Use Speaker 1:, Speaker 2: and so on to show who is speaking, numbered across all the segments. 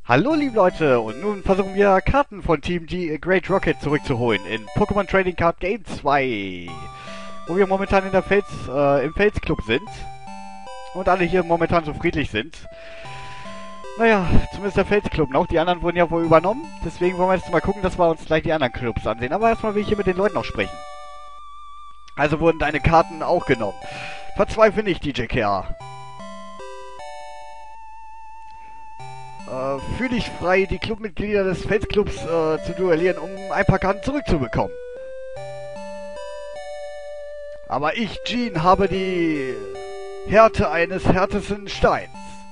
Speaker 1: Hallo liebe Leute, und nun versuchen wir Karten von Team G Great Rocket zurückzuholen in Pokémon Trading Card Game 2, wo wir momentan in der im Felsclub sind und alle hier momentan so friedlich sind. Naja, zumindest der Felsclub noch, die anderen wurden ja wohl übernommen, deswegen wollen wir jetzt mal gucken, dass wir uns gleich die anderen Clubs ansehen, aber erstmal will ich hier mit den Leuten noch sprechen. Also wurden deine Karten auch genommen. Verzweifle nicht, DJ KR. Fühl dich frei, die Clubmitglieder des Felsclubs zu duellieren, um ein paar Karten zurückzubekommen. Aber ich, Jean, habe die Härte eines härtesten Steins.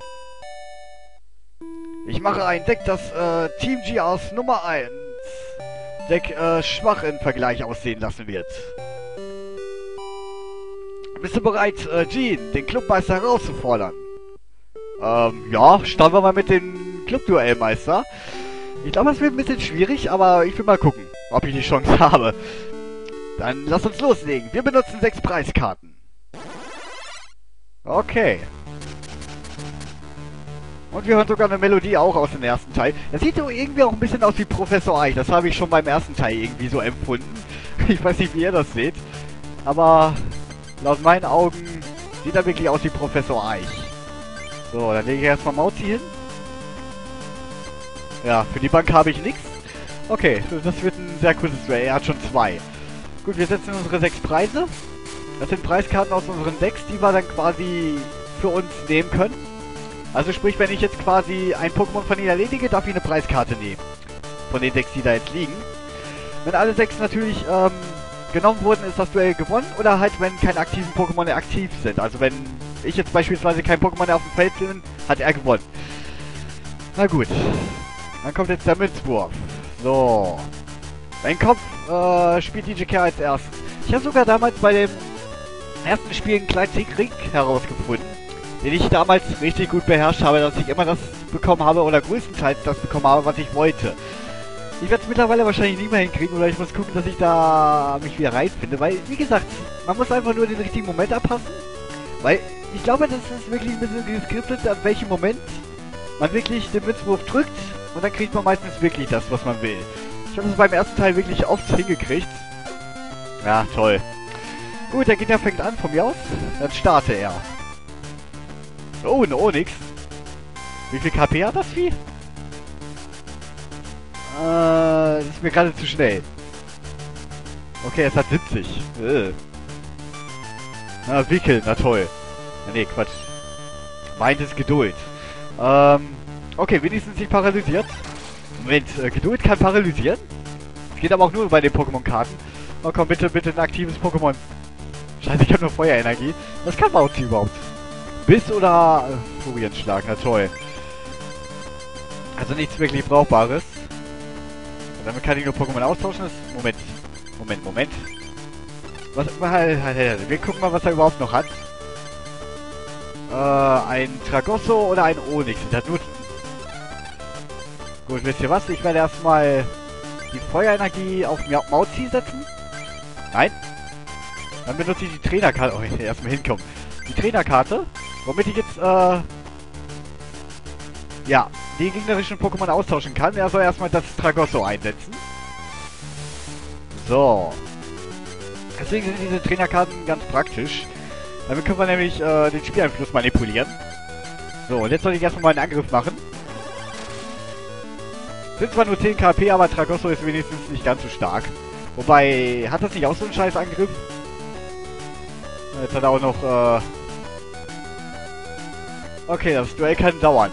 Speaker 1: Ich mache ein Deck, das Team G als Nummer 1 Deck schwach im Vergleich aussehen lassen wird. Bist du bereit, Jean, den Clubmeister herauszufordern? Ja, starten wir mal mit dem Clubduellmeister. Ich glaube, das wird ein bisschen schwierig, aber ich will mal gucken, ob ich die Chance habe. Dann lass uns loslegen. Wir benutzen 6 Preiskarten. Okay. Und wir hören sogar eine Melodie auch aus dem ersten Teil. Das sieht so irgendwie auch ein bisschen aus wie Professor Eich. Das habe ich schon beim ersten Teil irgendwie so empfunden. Ich weiß nicht, wie ihr das seht. Aber laut meinen Augen sieht er wirklich aus wie Professor Eich. So, dann lege ich erstmal Mauzi hin. Ja, für die Bank habe ich nichts. Okay, das wird ein sehr kurzes Duell. Er hat schon 2. Gut, wir setzen unsere 6 Preise. Das sind Preiskarten aus unseren Decks, die wir dann quasi für uns nehmen können. Also sprich, wenn ich jetzt quasi ein Pokémon von ihnen erledige, darf ich eine Preiskarte nehmen. Von den Decks, die da jetzt liegen. Wenn alle 6 natürlich genommen wurden, ist das Duell gewonnen. Oder halt, wenn keine aktiven Pokémon aktiv sind. Also wenn ich jetzt beispielsweise kein Pokémon auf dem Feld bin, hat er gewonnen. Na gut. Dann kommt jetzt der Münzwurf. So. Mein Kopf spielt DJ KR als erstes. Ich habe sogar damals bei dem ersten Spiel einen kleinen Trick herausgefunden, den ich damals richtig gut beherrscht habe, dass ich immer das bekommen habe oder größtenteils das bekommen habe, was ich wollte. Ich werde es mittlerweile wahrscheinlich nie mehr hinkriegen oder ich muss gucken, dass ich da mich wieder reinfinde, weil, wie gesagt, man muss einfach nur den richtigen Moment abpassen, weil ich glaube, das ist wirklich ein bisschen geskriptet, an welchem Moment man wirklich den Münzwurf drückt und dann kriegt man meistens wirklich das, was man will. Ich habe es beim ersten Teil wirklich oft hingekriegt. Ja, toll. Gut, der Gegner fängt an von mir aus, dann starte er. Oh, ein Onyx. Wie viel KP hat das Vieh? Das ist mir gerade zu schnell. Okay, es hat 70. Na, wickeln, na toll. Nee, Quatsch. Meint es Geduld. Okay, wenigstens nicht paralysiert. Moment, Geduld kann paralysieren? Das geht aber auch nur bei den Pokémon-Karten. Oh komm, bitte, bitte ein aktives Pokémon. Scheiße, ich habe nur Feuerenergie. Was kann Mauzi überhaupt? Biss oder Furienschlag, na toll. Also nichts wirklich Brauchbares. Und damit kann ich nur Pokémon austauschen. Moment. Was, wir gucken mal, was er überhaupt noch hat. Ein Tragosso oder ein Onyx. Das hat nur... Gut, wisst ihr was? Ich werde erstmal die Feuerenergie auf Mauzi setzen. Nein. Dann benutze ich die Trainerkarte. Oh, erstmal hinkommen. Die Trainerkarte. Womit ich jetzt, ja, die gegnerischen Pokémon austauschen kann. Er soll erstmal das Tragosso einsetzen. So. Deswegen sind diese Trainerkarten ganz praktisch. Damit können wir nämlich den Spieleinfluss manipulieren. So, und jetzt soll ich erstmal mal einen Angriff machen. Sind zwar nur 10 KP, aber Tragosso ist wenigstens nicht ganz so stark. Wobei, hat das nicht auch so einen scheiß Angriff? Jetzt hat er auch noch, okay, das Duell kann dauern.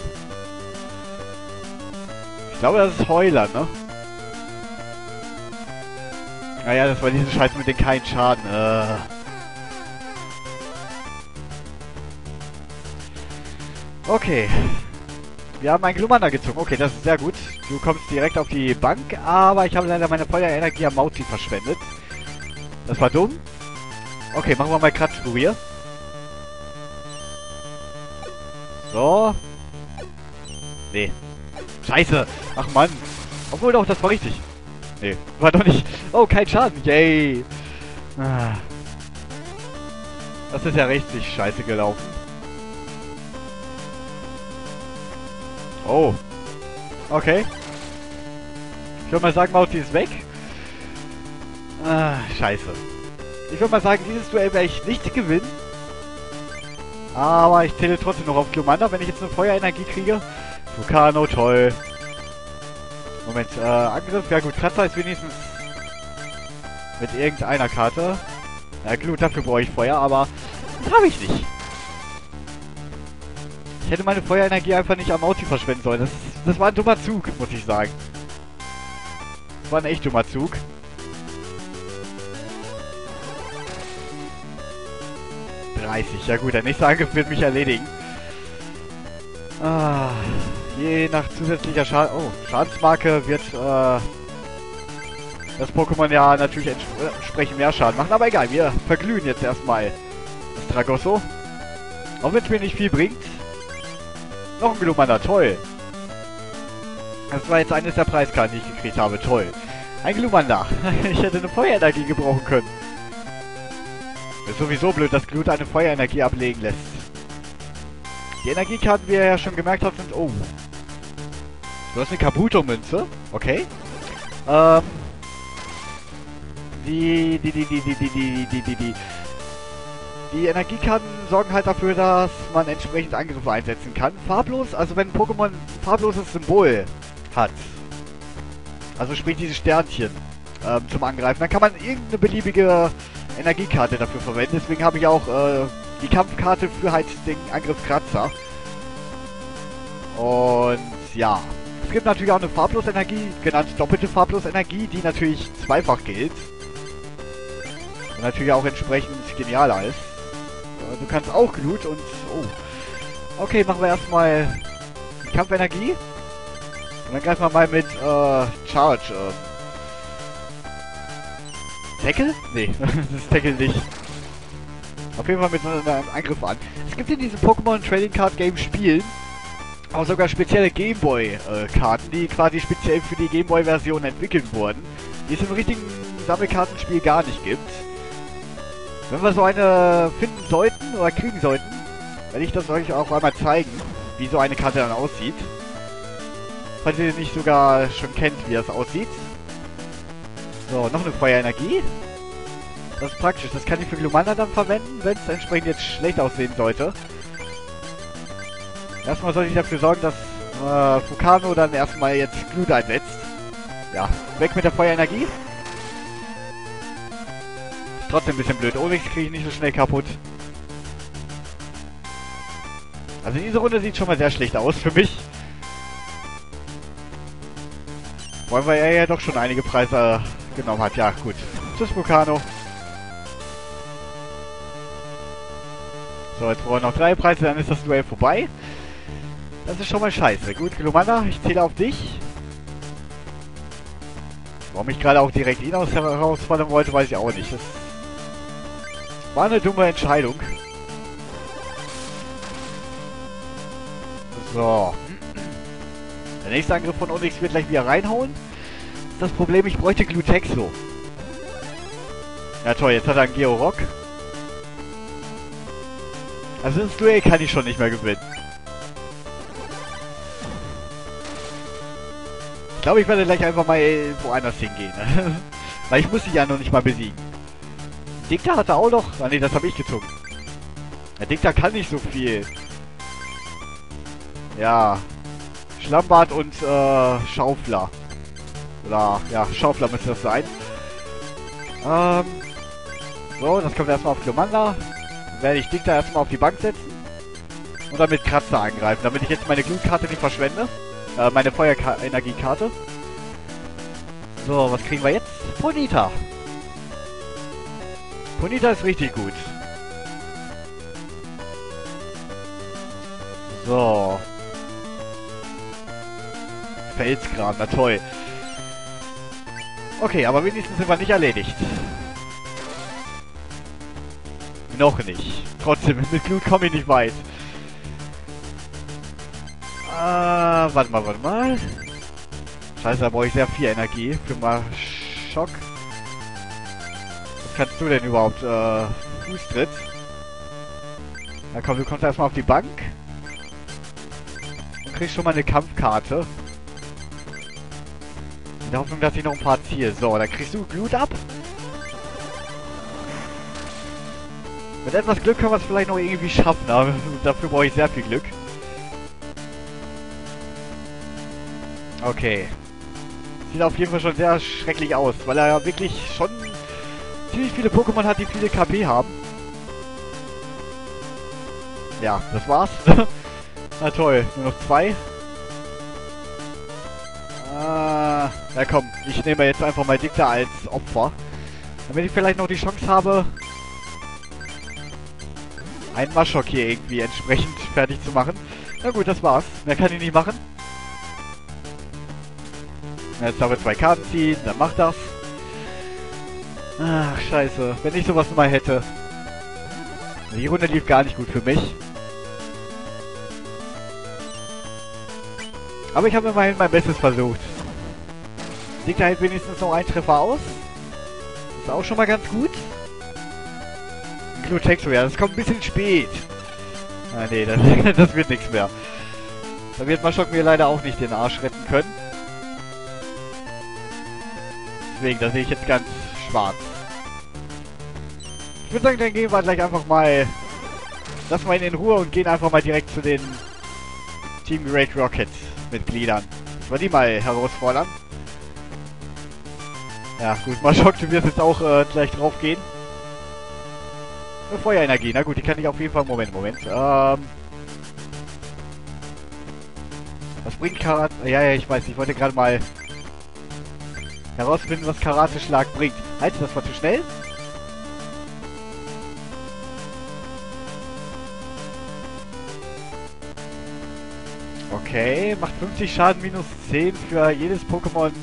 Speaker 1: Ich glaube, das ist Heuler, ne? Naja, das war diese Scheiße mit den keinen Schaden. Okay. Wir haben einen Glumanda gezogen. Okay, das ist sehr gut. Du kommst direkt auf die Bank, aber ich habe leider meine Feuerenergie am Mauzi verschwendet. Das war dumm. Okay, machen wir mal Kratzfurier. So. Nee. Scheiße. Ach Mann. Obwohl doch, das war richtig. Nee, war doch nicht. Oh, kein Schaden. Yay. Ah. Das ist ja richtig scheiße gelaufen. Oh. Okay. Ich würde mal sagen, Mauzi ist weg. Ah, scheiße. Ich würde mal sagen, dieses Duell werde ich nicht gewinnen. Aber ich zähle trotzdem noch auf Glumanda, wenn ich jetzt eine Feuerenergie kriege. Vulcano, toll. Moment, Angriff. Ja gut, Kratzer ist wenigstens mit irgendeiner Karte. Ja gut, dafür brauche ich Feuer, aber das habe ich nicht. Ich hätte meine Feuerenergie einfach nicht am Mauzi verschwenden sollen. Das war ein dummer Zug, muss ich sagen. Das war ein echt dummer Zug. Ja gut, der nächste Angriff wird mich erledigen. Ah, je nach zusätzlicher Schadensmarke wird das Pokémon ja natürlich entsprechend mehr Schaden machen. Aber egal, wir verglühen jetzt erstmal das Tragosso. Auch wenn es mir nicht viel bringt. Noch ein Glumanda, toll. Das war jetzt eines der Preiskarten, die ich gekriegt habe, toll. Ein Glumanda. Ich hätte eine Feuerenergie gebrauchen können. Ist sowieso blöd, dass Glut eine Feuerenergie ablegen lässt. Die Energiekarten, wie ihr ja schon gemerkt habt, sind... Oh. Du hast eine Kabuto-Münze. Okay. Die Energiekarten sorgen halt dafür, dass man entsprechend Angriffe einsetzen kann. Farblos, also wenn ein Pokémon ein farbloses Symbol hat. Also sprich dieses Sternchen zum Angreifen. Dann kann man irgendeine beliebige Energiekarte dafür verwenden. Deswegen habe ich auch die Kampfkarte für halt den Angriff Kratzer. Und ja. Es gibt natürlich auch eine Farblos-Energie, genannt doppelte Farblos-Energie, die natürlich zweifach gilt. Und natürlich auch entsprechend genialer ist. Du kannst auch Glut und... Oh. Okay, machen wir erstmal die Kampfenergie. Und dann greifen wir mal mit Charge. Tackle? Nee, das Tackle nicht. Auf jeden Fall mit einem Angriff an. Es gibt in diesem Pokémon Trading Card Game Spielen auch sogar spezielle Gameboy-Karten, die quasi speziell für die Gameboy-Version entwickelt wurden, die es im richtigen Sammelkartenspiel gar nicht gibt. Wenn wir so eine finden sollten oder kriegen sollten, werde ich das euch auch einmal zeigen, wie so eine Karte dann aussieht. Falls ihr nicht sogar schon kennt, wie das aussieht. So, noch eine Feuerenergie. Das ist praktisch. Das kann ich für Glumanda dann verwenden, wenn es entsprechend jetzt schlecht aussehen sollte. Erstmal sollte ich dafür sorgen, dass Vulcano dann erstmal jetzt Glut einsetzt. Ja, weg mit der Feuerenergie. Ist trotzdem ein bisschen blöd. Onix kriege ich nicht so schnell kaputt. Also diese Runde sieht schon mal sehr schlecht aus für mich. Weil er ja doch schon einige Preise genommen hat. Ja, gut. Tschüss, Vulcano. So, jetzt brauchen wir noch 3 Preise, dann ist das Duell vorbei. Das ist schon mal scheiße. Gut, Glumanda, ich zähle auf dich. Warum ich gerade auch direkt ihn herausfordern wollte, weiß ich auch nicht. Das war eine dumme Entscheidung. So. Der nächste Angriff von Onix wird gleich wieder reinhauen. Das Problem, ich bräuchte Glutexo. Ja toll, jetzt hat er einen Georock. Also das Duell kann ich schon nicht mehr gewinnen. Ich glaube, ich werde gleich einfach mal woanders hingehen. Weil ich muss sie ja noch nicht mal besiegen. Dicta hatte auch noch... Ah ne, das habe ich gezogen. Der Dicta kann nicht so viel. Ja. Schlammbart und Schaufler. Oder, ja, Schaufler müsste das sein. So, das kommt erstmal auf Glumanda. Dann werde ich Dicta erstmal auf die Bank setzen. Und dann mit Kratzer angreifen, damit ich jetzt meine Glutkarte nicht verschwende. Meine Feuerenergiekarte. So, was kriegen wir jetzt? Ponyta. Ponyta ist richtig gut. So. Felsgraben, na toll. Okay, aber wenigstens sind wir nicht erledigt. Noch nicht. Trotzdem, mit Glut komme ich nicht weit. Warte mal. Scheiße, da brauche ich sehr viel Energie für mal Schock. Was kannst du denn überhaupt? Fußtritt. Na komm, du kommst erstmal auf die Bank. Und kriegst schon mal eine Kampfkarte. In der Hoffnung, dass ich noch ein paar ziehe. So, dann kriegst du Glut ab. Mit etwas Glück können wir es vielleicht noch irgendwie schaffen, aber dafür brauche ich sehr viel Glück. Okay. Sieht auf jeden Fall schon sehr schrecklich aus, weil er ja wirklich schon ziemlich viele Pokémon hat, die viele KP haben. Ja, das war's. Na toll, nur noch 2. Na komm, ich nehme jetzt einfach mal Dicta als Opfer. Damit ich vielleicht noch die Chance habe, einen Maschok hier irgendwie entsprechend fertig zu machen. Na gut, das war's. Mehr kann ich nicht machen. Jetzt darf er 2 Karten ziehen, dann macht das. Ach, scheiße. Wenn ich sowas mal hätte. Die Runde lief gar nicht gut für mich. Aber ich habe immerhin mein Bestes versucht. Dicta hält wenigstens noch einen Treffer aus. Ist auch schon mal ganz gut. Glutexo, ja, das kommt ein bisschen spät. Ah, nee, das wird nichts mehr. Da wird Maschok mir leider auch nicht den Arsch retten können. Deswegen, da sehe ich jetzt ganz schwarz. Ich würde sagen, dann gehen wir gleich einfach mal... Lassen wir ihn in Ruhe und gehen einfach mal direkt zu den Team Great Rocket Mitgliedern. Dass wir die mal herausfordern. Ja, gut, Maschok, du wirst jetzt auch gleich drauf gehen. Feuerenergie, na gut, die kann ich auf jeden Fall... Moment. Was bringt Karate... Ja, ich weiß, ich wollte gerade mal herausfinden, was Karate-Schlag bringt. Halt, das war zu schnell. Okay, macht 50 Schaden minus 10 für jedes Pokémon.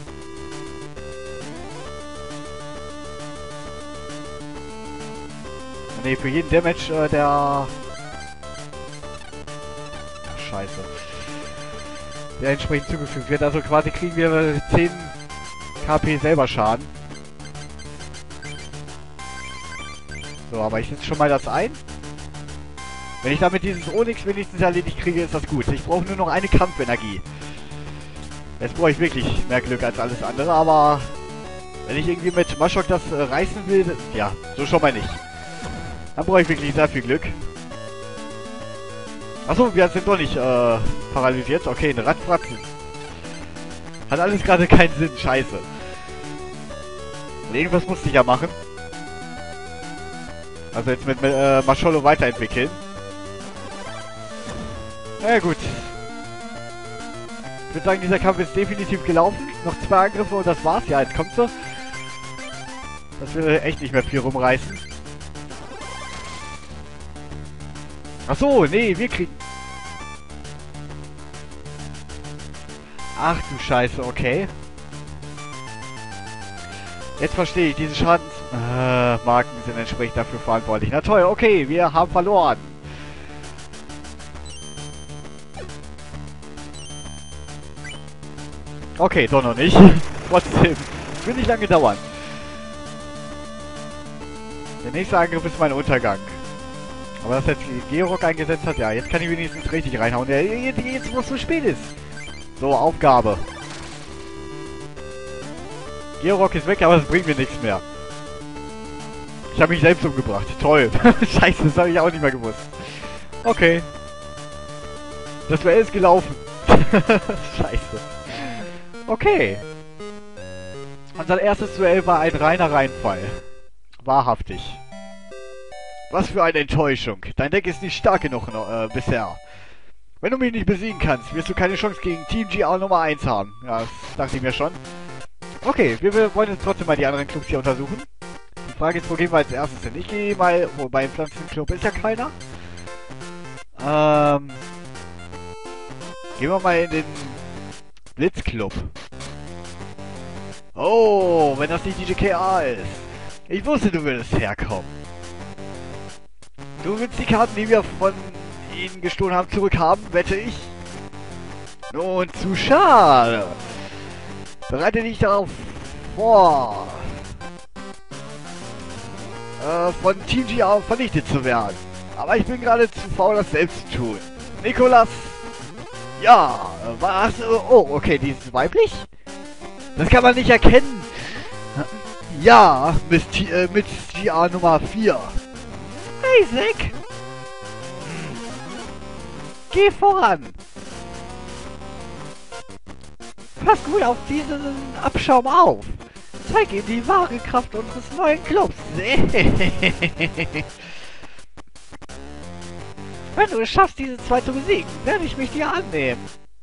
Speaker 1: Ne, für jeden Damage, der... Ach, scheiße. Der entsprechend zugefügt wird. Also quasi kriegen wir 10 KP selber Schaden. So, aber ich setze schon mal das ein. Wenn ich damit dieses Onyx wenigstens erledigt kriege, ist das gut. Ich brauche nur noch eine Kampfenergie. Jetzt brauche ich wirklich mehr Glück als alles andere, aber... Wenn ich irgendwie mit Maschok das reißen will... Ja, so schon mal nicht. Dann brauche ich wirklich sehr viel Glück. Achso, wir sind doch nicht paralysiert. Okay, eine Radfratzen. Hat alles gerade keinen Sinn. Scheiße. Und irgendwas musste ich ja machen. Also jetzt mit Mascholo weiterentwickeln. Na ja, gut. Ich würde sagen, dieser Kampf ist definitiv gelaufen. Noch 2 Angriffe und das war's. Ja, jetzt kommt sie. Das will echt nicht mehr viel rumreißen. Achso, nee, wir kriegen... Ach du Scheiße, okay. Jetzt verstehe ich, diese Schadensmarken sind entsprechend dafür verantwortlich. Na toll, okay, wir haben verloren. Okay, doch noch nicht. Trotzdem, wird nicht lange dauern. Der nächste Angriff ist mein Untergang. Aber dass jetzt Georock eingesetzt hat, ja, jetzt kann ich wenigstens richtig reinhauen. Ja, jetzt wo es zu spät ist. So, Aufgabe. Georock ist weg, aber das bringt mir nichts mehr. Ich habe mich selbst umgebracht. Toll. Scheiße, das habe ich auch nicht mehr gewusst. Okay. Das Duell ist gelaufen. Scheiße. Okay. Unser erstes Duell war ein reiner Reinfall. Wahrhaftig. Was für eine Enttäuschung. Dein Deck ist nicht stark genug bisher. Wenn du mich nicht besiegen kannst, wirst du keine Chance gegen Team GR Nummer 1 haben. Ja, das dachte ich mir schon. Okay, wir wollen jetzt trotzdem mal die anderen Clubs hier untersuchen. Die Frage ist, wo gehen wir als erstes hin? Ich gehe mal, wobei im Pflanzenclub ist ja keiner. Gehen wir mal in den Blitzclub. Oh, wenn das nicht die GKA ist. Ich wusste, du würdest herkommen. Du willst die Karten, die wir von ihnen gestohlen haben, zurückhaben, wette ich. Nun, zu schade. Bereite dich darauf vor, von Team GR vernichtet zu werden. Aber ich bin gerade zu faul, das selbst zu tun. Nikolas! Ja, was? Oh, okay, die ist weiblich? Das kann man nicht erkennen. Ja, mit GR Nummer 4. Isaac! Geh voran! Pass gut auf diesen Abschaum auf! Zeig ihm die wahre Kraft unseres neuen Clubs! Wenn du es schaffst, diese zwei zu besiegen, werde ich mich dir annehmen.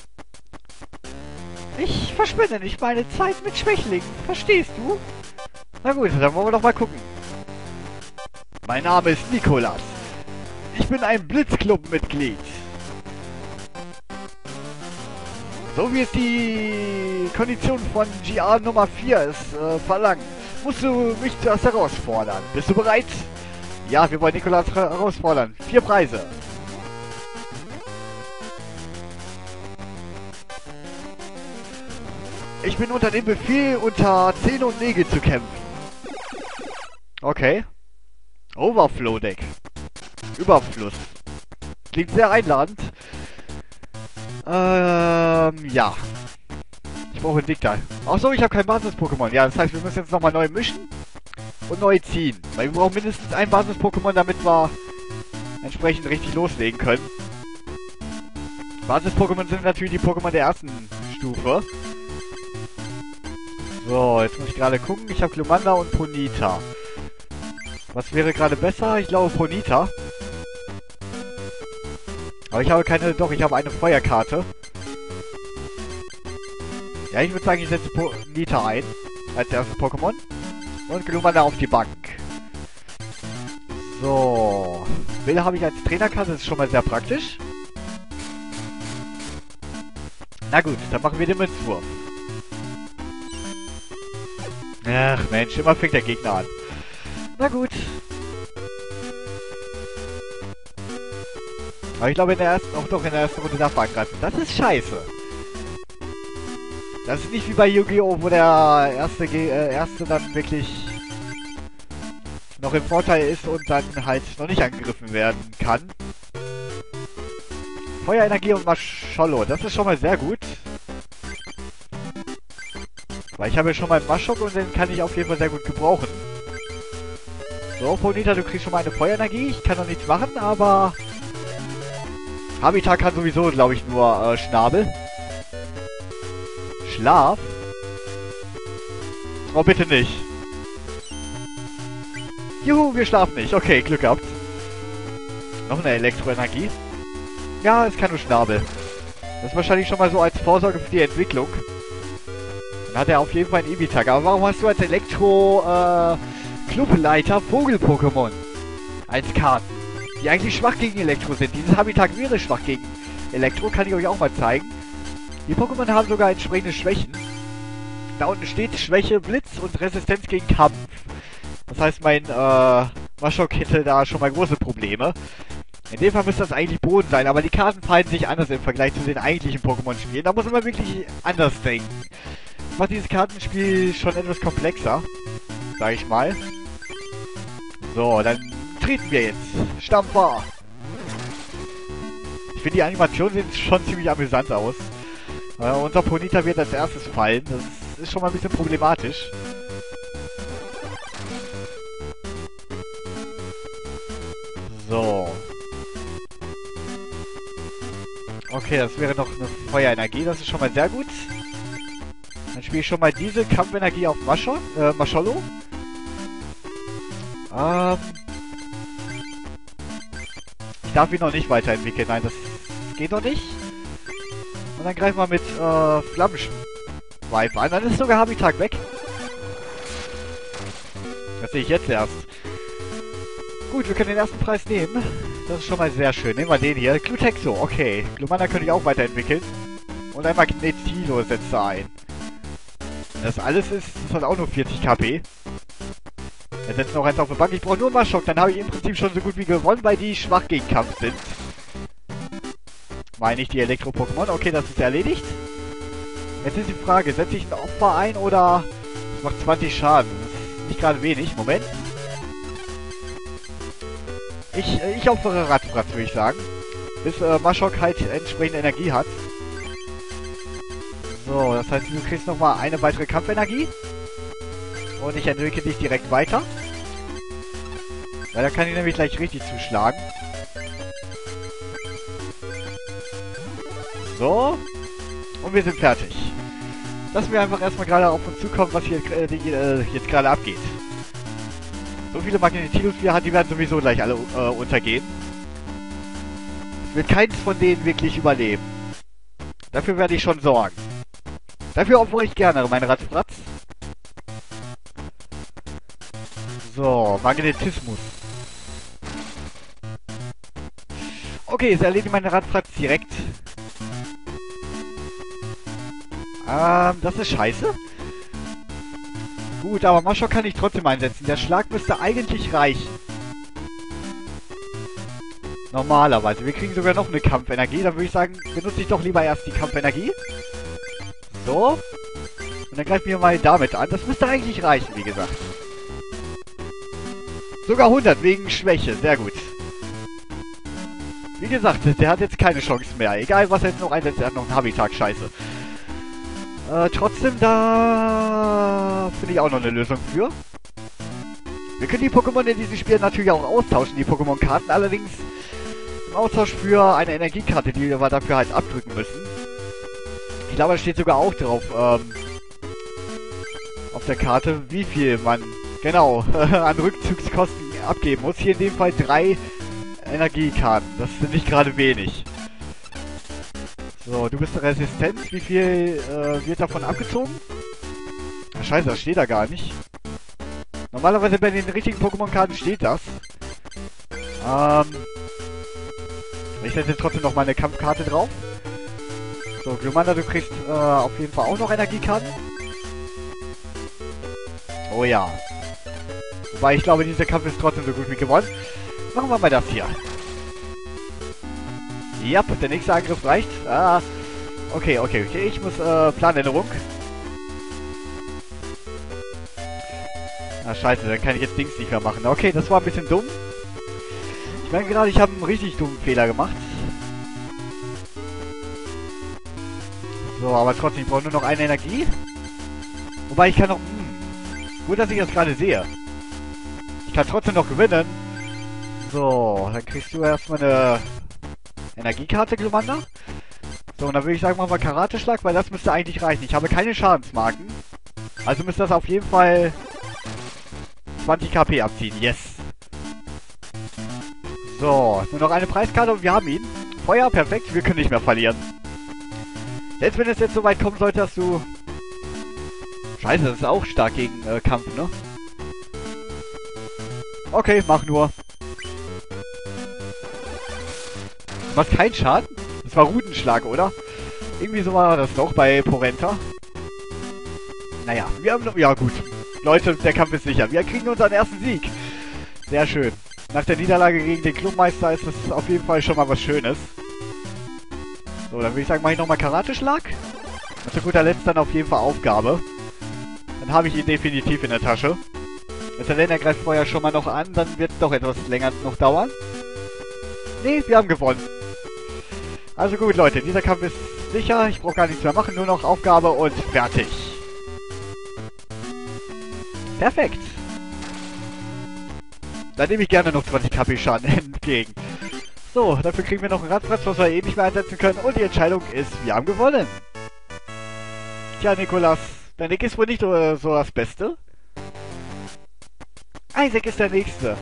Speaker 1: Ich verschwende nicht meine Zeit mit Schwächlingen, verstehst du? Na gut, dann wollen wir doch mal gucken. Mein Name ist Nikolas. Ich bin ein Blitzclub-Mitglied. So wie es die Konditionen von GR Nummer 4 es verlangen, musst du mich zuerst herausfordern. Bist du bereit? Ja, wir wollen Nikolas herausfordern. 4 Preise. Ich bin unter dem Befehl, unter Zähne und Nägel zu kämpfen. Okay. Overflow Deck. Überfluss. Klingt sehr einladend. Ja. Ich brauche einen Diktat. Achso, ich habe kein Basis-Pokémon. Ja, das heißt, wir müssen jetzt nochmal neu mischen und neu ziehen. Weil wir brauchen mindestens ein Basis-Pokémon, damit wir entsprechend richtig loslegen können. Basis-Pokémon sind natürlich die Pokémon der ersten Stufe. So, jetzt muss ich gerade gucken. Ich habe Glumanda und Ponyta. Was wäre gerade besser? Ich glaube Ponyta. Aber ich habe keine... Doch, ich habe eine Feuerkarte. Ja, ich würde sagen, ich setze Ponyta ein. Als erstes Pokémon. Und Glumanda auf die Bank. So. Will habe ich als Trainerkarte. Das ist schon mal sehr praktisch. Na gut, dann machen wir den Münzwurf. Ach Mensch, immer fängt der Gegner an. Na gut. Aber ich glaube in der ersten, auch doch in der ersten Runde darf man angreifen. Das ist scheiße. Das ist nicht wie bei Yu-Gi-Oh!, wo der erste dann wirklich noch im Vorteil ist und dann halt noch nicht angegriffen werden kann. Feuerenergie und Maschollo, das ist schon mal sehr gut. Weil ich habe ja schon mal einen Maschok und den kann ich auf jeden Fall sehr gut gebrauchen. So, Ponyta, du kriegst schon mal eine Feuerenergie. Ich kann noch nichts machen, aber... Habitat kann sowieso, glaube ich, nur Schnabel. Schlaf? Oh, bitte nicht. Juhu, wir schlafen nicht. Okay, Glück gehabt. Noch eine Elektroenergie. Ja, es kann nur Schnabel. Das ist wahrscheinlich schon mal so als Vorsorge für die Entwicklung. Dann hat er auf jeden Fall einen Eevee-Tag. Aber warum hast du als Clubleiter Vogel-Pokémon als Karten, die eigentlich schwach gegen Elektro sind? Dieses Habitat wäre schwach gegen Elektro, kann ich euch auch mal zeigen. Die Pokémon haben sogar entsprechende Schwächen. Da unten steht Schwäche, Blitz und Resistenz gegen Kampf. Das heißt, mein Maschok hätte da schon mal große Probleme. In dem Fall müsste das eigentlich Boden sein, aber die Karten fallen sich anders im Vergleich zu den eigentlichen Pokémon-Spielen. Da muss man wirklich anders denken. Das macht dieses Kartenspiel schon etwas komplexer, sag ich mal. So, dann treten wir jetzt. Stampfer! Ich finde, die Animationen sehen schon ziemlich amüsant aus. Unser Ponyta wird als erstes fallen. Das ist schon mal ein bisschen problematisch. So. Okay, das wäre noch eine Feuerenergie. Das ist schon mal sehr gut. Dann spiele ich schon mal diese Kampfenergie auf Maschollo. Ich darf ihn noch nicht weiterentwickeln. Nein, das geht noch nicht. Und dann greifen wir mit Flammenschweif an. Dann ist sogar Habitat weg. Das sehe ich jetzt erst. Gut, wir können den ersten Preis nehmen. Das ist schon mal sehr schön. Nehmen wir den hier. Glutexo, okay. Glumanda könnte ich auch weiterentwickeln. Und ein Magnetilo setzt er ein. Das alles ist, das hat auch nur 40 KP. Wir setzen auch eins auf die Bank. Ich brauche nur mal Schock. Dann habe ich im Prinzip schon so gut wie gewonnen, weil die schwach gegen Kampf sind. Meine ich die Elektro-Pokémon. Okay, das ist erledigt. Jetzt ist die Frage, setze ich ein Opfer ein oder... Das macht 20 Schaden. Das ist nicht gerade wenig. Moment. Ich opfere Radfratz, würde ich sagen. Bis Maschok halt entsprechende Energie hat. So, So, das heißt, du kriegst nochmal eine weitere Kampfenergie. Und ich entwickle dich direkt weiter. Weil da kann ich nämlich gleich richtig zuschlagen. So. Und wir sind fertig. Lassen wir einfach erstmal gerade auf uns zukommen, was hier jetzt gerade abgeht. So viele Magnetilos wie wir haben, die werden sowieso gleich alle untergehen. Es wird keins von denen wirklich überleben. Dafür werde ich schon sorgen. Dafür opfere ich gerne meinen Ratzfratz. So, Magnetismus. Okay, jetzt erledigt meine Radfratz direkt. Das ist scheiße. Gut, aber Maschok kann ich trotzdem einsetzen. Der Schlag müsste eigentlich reichen. Normalerweise. Wir kriegen sogar noch eine Kampfenergie. Dann würde ich sagen, benutze ich doch lieber erst die Kampfenergie. So. Und dann greifen wir mal damit an. Das müsste eigentlich reichen, wie gesagt. Sogar 100 wegen Schwäche. Sehr gut. Wie gesagt, der hat jetzt keine Chance mehr. Egal, was er jetzt noch einsetzt, er hat noch einen Habitat. Scheiße. Trotzdem, da finde ich auch noch eine Lösung für. Wir können die Pokémon in diesem Spiel natürlich auch austauschen, die Pokémon-Karten. Allerdings im Austausch für eine Energiekarte, die wir dafür halt abdrücken müssen. Ich glaube, da steht sogar auch drauf, auf der Karte, wie viel man, genau, an Rückzugskosten abgeben muss. Hier in dem Fall 3 Energiekarten. Das sind nicht gerade wenig. So, du bist resistent. Wie viel wird davon abgezogen? Ach, scheiße, das steht da gar nicht. Normalerweise bei den richtigen Pokémon-Karten steht das. Ich setze trotzdem noch mal eine Kampfkarte drauf. So, Glumanda, du kriegst auf jeden Fall auch noch Energiekarten. Oh ja. Wobei ich glaube, dieser Kampf ist trotzdem so gut wie gewonnen. Machen wir mal das hier. Ja, der nächste Angriff reicht. Okay. Ich muss, Planänderung. Scheiße, dann kann ich jetzt Dings nicht mehr machen. Okay, das war ein bisschen dumm. Ich merke gerade, ich habe einen richtig dummen Fehler gemacht. So, aber trotzdem, ich brauche nur noch eine Energie. Wobei, ich kann noch... gut, dass ich das gerade sehe. Ich kann trotzdem noch gewinnen. So, dann kriegst du erstmal eine... Energiekarte, Glumanda. So, und dann würde ich sagen, machen wir Karateschlag, weil das müsste eigentlich reichen. Ich habe keine Schadensmarken. Also müsste das auf jeden Fall 20 KP abziehen. Yes. So, nur noch eine Preiskarte und wir haben ihn. Feuer, perfekt. Wir können nicht mehr verlieren. Jetzt, wenn es jetzt so weit kommen sollte, dass du... Scheiße, das ist auch stark gegen Kampf, ne? Okay, mach nur. Was kein Schaden? Das war Rutenschlag, oder? Irgendwie so war das doch bei Porenta. Naja, wir haben noch... Ja, gut. Leute, der Kampf ist sicher. Wir kriegen unseren ersten Sieg. Sehr schön. Nach der Niederlage gegen den Clubmeister ist das auf jeden Fall schon mal was Schönes. So, dann würde ich sagen, mache ich nochmal Karateschlag. Und zu guter Letzt dann auf jeden Fall Aufgabe. Dann habe ich ihn definitiv in der Tasche. Es sei denn, er greift vorher schon mal noch an, dann wird es doch etwas länger noch dauern. Nee, wir haben gewonnen. Also gut, Leute, dieser Kampf ist sicher. Ich brauche gar nichts mehr machen, nur noch Aufgabe und fertig. Perfekt. Dann nehme ich gerne noch 20 KP Schaden entgegen. So, dafür kriegen wir noch einen Radfratz, was wir eh nicht mehr einsetzen können. Und die Entscheidung ist, wir haben gewonnen. Tja, Nikolas, dein Nick ist wohl nicht so das Beste. Isaac ist der Nächste.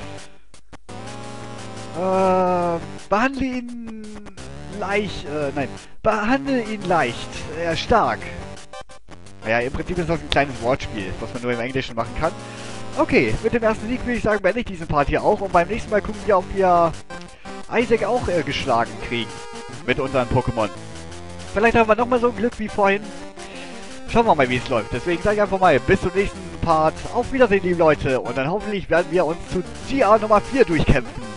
Speaker 1: Behandle ihn leicht, behandle ihn leicht. Stark. Naja, im Prinzip ist das ein kleines Wortspiel, was man nur im Englischen machen kann. Okay, mit dem ersten Sieg würde ich sagen, beende ich diesen Part hier auch. Und beim nächsten Mal gucken wir, ob wir Isaac auch geschlagen kriegen. Mit unseren Pokémon. Vielleicht haben wir nochmal so ein Glück wie vorhin. Schauen wir mal, wie es läuft. Deswegen sage ich einfach mal, bis zum nächsten Part. Auf Wiedersehen, liebe Leute. Und dann hoffentlich werden wir uns zu GR Nummer 4 durchkämpfen.